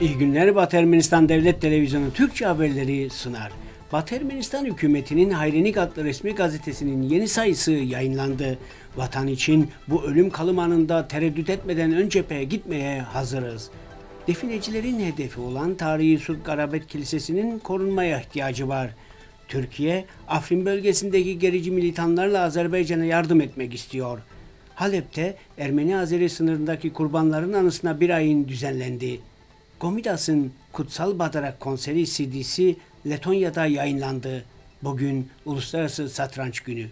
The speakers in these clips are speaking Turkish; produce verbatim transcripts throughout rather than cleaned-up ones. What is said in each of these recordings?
İyi günler. Batı Ermenistan Devlet Televizyonu Türkçe haberleri sunar. Batı Ermenistan hükümetinin Hayrenik adlı resmi gazetesinin yeni sayısı yayınlandı. Vatan için bu ölüm kalım anında tereddüt etmeden ön cepheye gitmeye hazırız. Definecilerin hedefi olan Tarihi Surp Garabet Kilisesi'nin korunmaya ihtiyacı var. Türkiye, Afrin bölgesindeki gerici militanlarla Azerbaycan'a yardım etmek istiyor. Halep'te Ermeni-Azeri sınırındaki kurbanların anısına bir ayin düzenlendi. Gomidas'ın Kutsal Badarak konseri C D'si Letonya'da yayınlandı. Bugün Uluslararası Satranç Günü.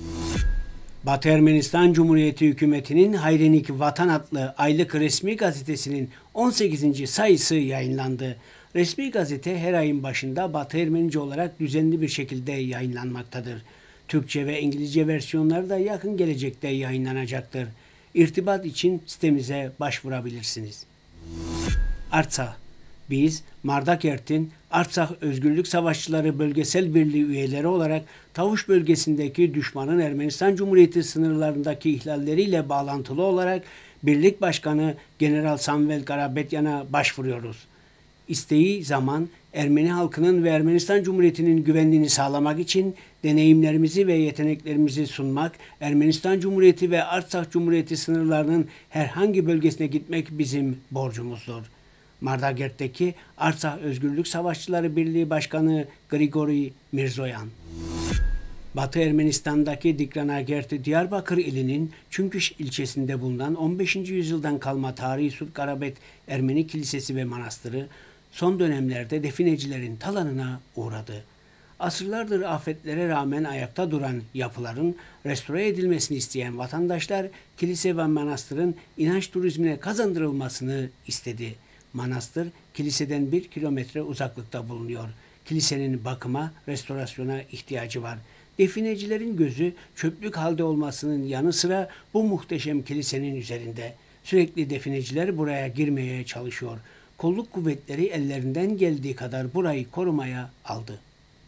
Batı Ermenistan Cumhuriyeti Hükümeti'nin Hayrenik Vatan adlı aylık resmi gazetesinin on sekizinci sayısı yayınlandı. Resmi gazete her ayın başında Batı Ermenice olarak düzenli bir şekilde yayınlanmaktadır. Türkçe ve İngilizce versiyonları da yakın gelecekte yayınlanacaktır. İrtibat için sitemize başvurabilirsiniz. Artsakh. Biz, Mardakert'in Artsakh Özgürlük Savaşçıları Bölgesel Birliği üyeleri olarak Tavuş bölgesindeki düşmanın Ermenistan Cumhuriyeti sınırlarındaki ihlalleriyle bağlantılı olarak Birlik Başkanı General Samuel Karapetyan'a başvuruyoruz. İsteği zaman Ermeni halkının ve Ermenistan Cumhuriyeti'nin güvenliğini sağlamak için deneyimlerimizi ve yeteneklerimizi sunmak, Ermenistan Cumhuriyeti ve Artsakh Cumhuriyeti sınırlarının herhangi bölgesine gitmek bizim borcumuzdur. Mardakert'teki Artsakh Özgürlük Savaşçıları Birliği Başkanı Grigori Mirzoyan. Batı Ermenistan'daki Dikranagert, Diyarbakır ilinin Çünküş ilçesinde bulunan on beşinci yüzyıldan kalma Tarihi Surp Garabet Ermeni Kilisesi ve Manastırı son dönemlerde definecilerin talanına uğradı. Asırlardır afetlere rağmen ayakta duran yapıların restore edilmesini isteyen vatandaşlar kilise ve manastırın inanç turizmine kazandırılmasını istedi. Manastır kiliseden bir kilometre uzaklıkta bulunuyor. Kilisenin bakıma, restorasyona ihtiyacı var. Definecilerin gözü çöplük halde olmasının yanı sıra bu muhteşem kilisenin üzerinde. Sürekli defineciler buraya girmeye çalışıyor. Kolluk kuvvetleri ellerinden geldiği kadar burayı korumaya aldı.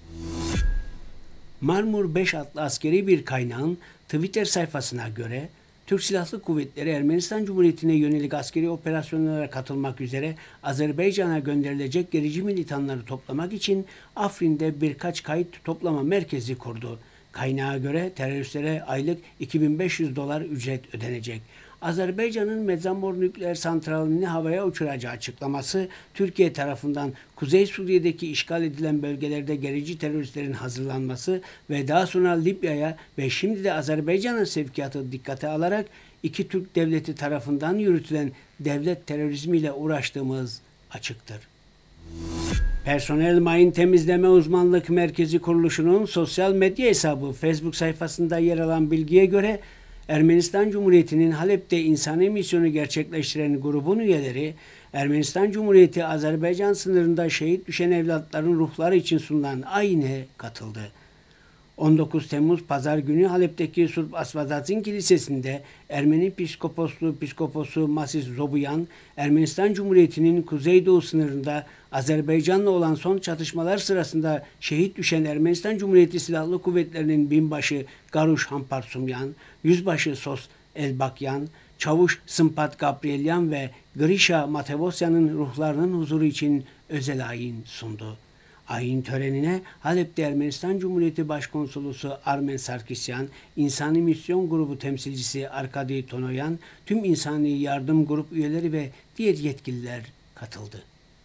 Marmur beş adlı askeri bir kaynağın Twitter sayfasına göre Türk Silahlı Kuvvetleri Ermenistan Cumhuriyeti'ne yönelik askeri operasyonlara katılmak üzere Azerbaycan'a gönderilecek gerici militanları toplamak için Afrin'de birkaç kayıt toplama merkezi kurdu. Kaynağa göre teröristlere aylık iki bin beş yüz dolar ücret ödenecek. Azerbaycan'ın Medzambor nükleer santralini havaya uçuracağı açıklaması, Türkiye tarafından Kuzey Suriye'deki işgal edilen bölgelerde gerici teröristlerin hazırlanması ve daha sonra Libya'ya ve şimdi de Azerbaycan'a sevkiyatı dikkate alarak iki Türk devleti tarafından yürütülen devlet terörizmiyle uğraştığımız açıktır. Personel Mayın Temizleme Uzmanlık Merkezi Kuruluşu'nun sosyal medya hesabı Facebook sayfasında yer alan bilgiye göre Ermenistan Cumhuriyeti'nin Halep'te insani misyonu gerçekleştiren grubun üyeleri, Ermenistan Cumhuriyeti Azerbaycan sınırında şehit düşen evlatların ruhları için sunulan ayine katıldı. on dokuz Temmuz Pazar günü Halep'teki Surp Asvadazin Kilisesi'nde Ermeni Piskoposlu Piskoposu Masis Zobuyan, Ermenistan Cumhuriyeti'nin kuzeydoğu sınırında Azerbaycan'la olan son çatışmalar sırasında şehit düşen Ermenistan Cumhuriyeti Silahlı Kuvvetleri'nin binbaşı Garuş Hamparsumyan, yüzbaşı Sos Elbakyan, çavuş Sımpat Gabrielyan ve Grisha Matevosyan'ın ruhlarının huzuru için özel ayin sundu. Ayin törenine Halep'te Ermenistan Cumhuriyeti Başkonsolosu Armen Sarkisyan, İnsani Misyon Grubu temsilcisi Arkadi Tonoyan, tüm insani yardım grup üyeleri ve diğer yetkililer katıldı.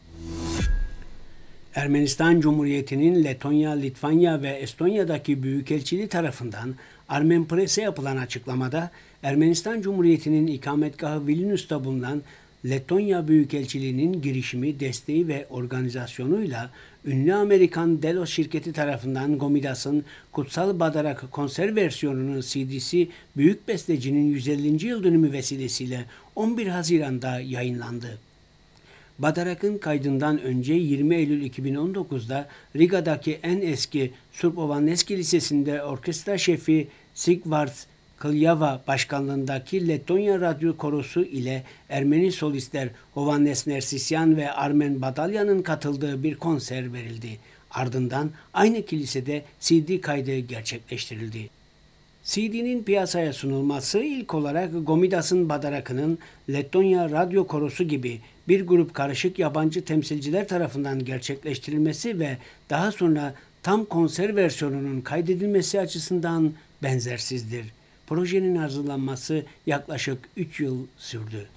Ermenistan Cumhuriyeti'nin Letonya, Litvanya ve Estonya'daki büyükelçiliği tarafından Armen Press'e yapılan açıklamada Ermenistan Cumhuriyeti'nin ikametgahı Vilnius'ta bulunan Letonya Büyükelçiliği'nin girişimi, desteği ve organizasyonuyla ünlü Amerikan Delos şirketi tarafından Gomidas'ın Kutsal Badarak konser versiyonunun C D'si büyük bestecinin yüz ellinci yıl dönümü vesilesiyle on bir Haziran'da yayınlandı. Badarak'ın kaydından önce yirmi Eylül iki bin on dokuz'da Riga'daki en eski Surp Ovannes Lisesi'nde orkestra şefi Sigvards Klyava başkanlığındaki Letonya Radyo Korosu ile Ermeni solistler Hovhannes Nersisyan ve Armen Badalyan'ın katıldığı bir konser verildi. Ardından aynı kilisede C D kaydı gerçekleştirildi. C D'nin piyasaya sunulması ilk olarak Gomidas'ın Badarak'ının Letonya Radyo Korosu gibi bir grup karışık yabancı temsilciler tarafından gerçekleştirilmesi ve daha sonra tam konser versiyonunun kaydedilmesi açısından benzersizdir. Projenin hazırlanması yaklaşık üç yıl sürdü.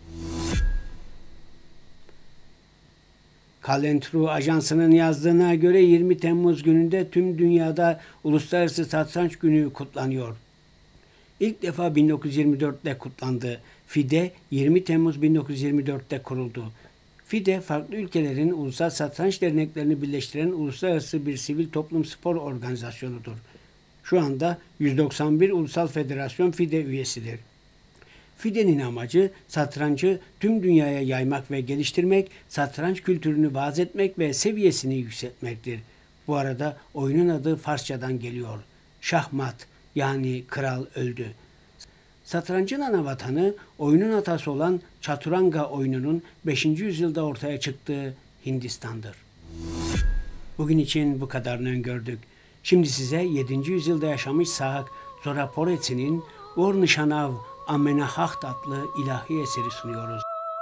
Kalentru Ajansı'nın yazdığına göre yirmi Temmuz gününde tüm dünyada Uluslararası Satranç Günü kutlanıyor. İlk defa bin dokuz yüz yirmi dörtte kutlandı. FIDE yirmi Temmuz bin dokuz yüz yirmi dörtte kuruldu. FIDE, farklı ülkelerin ulusal satranç derneklerini birleştiren uluslararası bir sivil toplum spor organizasyonudur. Şu anda yüz doksan bir ulusal federasyon FIDE üyesidir. FIDE'nin amacı satrancı tüm dünyaya yaymak ve geliştirmek, satranç kültürünü vaaz etmek ve seviyesini yükseltmektir. Bu arada oyunun adı Farsçadan geliyor. Şahmat, yani kral öldü. Satrancın ana vatanı, oyunun atası olan Çaturanga oyununun beşinci yüzyılda ortaya çıktığı Hindistan'dır. Bugün için bu kadarını öngördük. Şimdi size yedinci yüzyılda yaşamış Sahak Zoraporetsi'nin Ornishanav Amenahaht adlı ilahi eseri sunuyoruz.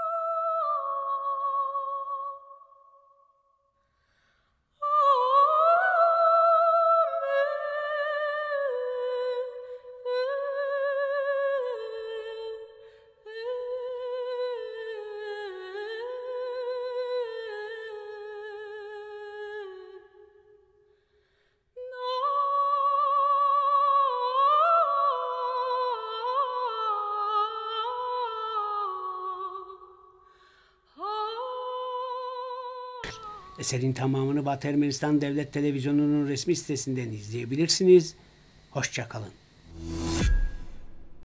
Eserin tamamını Batı Ermenistan Devlet Televizyonu'nun resmi sitesinden izleyebilirsiniz. Hoşça kalın.